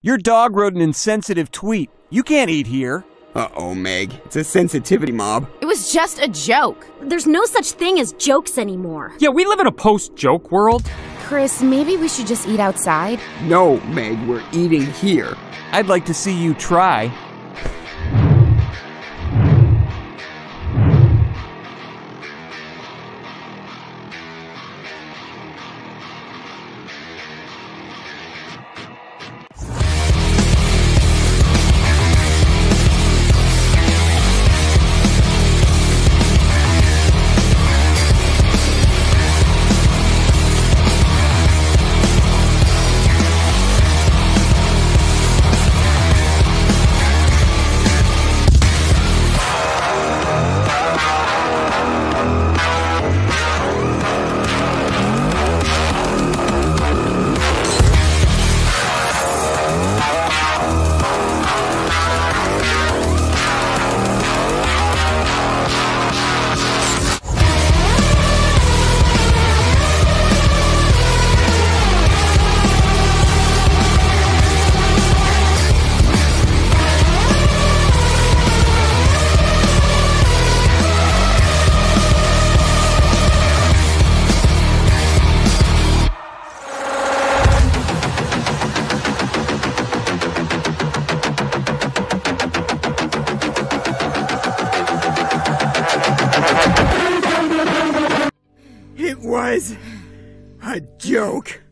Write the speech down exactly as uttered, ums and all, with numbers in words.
Your dog wrote an insensitive tweet. You can't eat here. Uh-oh, Meg. It's a sensitivity mob. It was just a joke. There's no such thing as jokes anymore. Yeah, we live in a post-joke world. Chris, maybe we should just eat outside? No, Meg, we're eating here. I'd like to see you try. It was a joke.